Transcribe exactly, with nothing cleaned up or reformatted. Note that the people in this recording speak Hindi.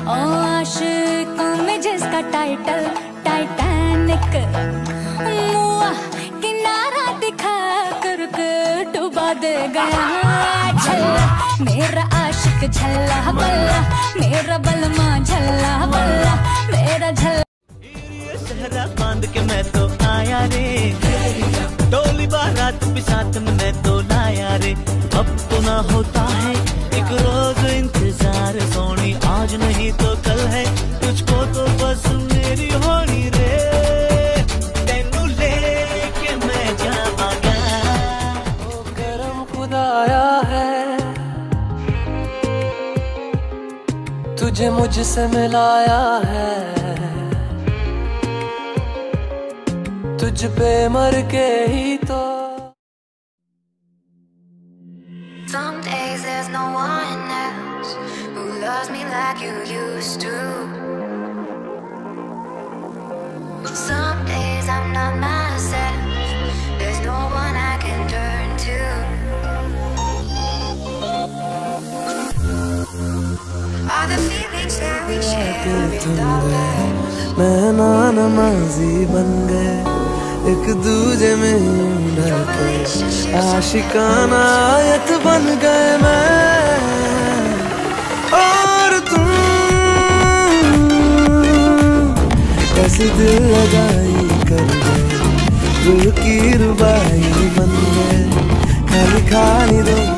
ओ आशिकों में जिसका टाइटल टाइटैनिक, मुआ किनारा दिखा कर डुबा दे गया। झल्ला मेरा आशिक झल्ला बल्ला, मेरा बलमा झल्ला बल्ला, मेरा झल्ला। शहरा बांध के मैं तो आया रे, डोली बारात भी साथ में मैं तो लाया रे। अब तो ना होता है एक रोज इंतजार सोनी, आज नहीं तो कल है तुझको तो बस मेरी होनी रे। तेनू लेके मैं जावांगा। वो करम खुदाया है तुझे मुझसे मिलाया है, तुझ पे मर के ही तो। Some days there's no one else who loves me like you used to. Some days I'm not myself, there's no one I can turn to. All the feelings that we share with all that. मैं ना नमाजी बन गए एक दूजे में ढके, आशिकाना आयत बन गए मैं और तुम। कैसी दिल लगाई कर गए, दिल की रुबाई बन गए, खाली खाली दो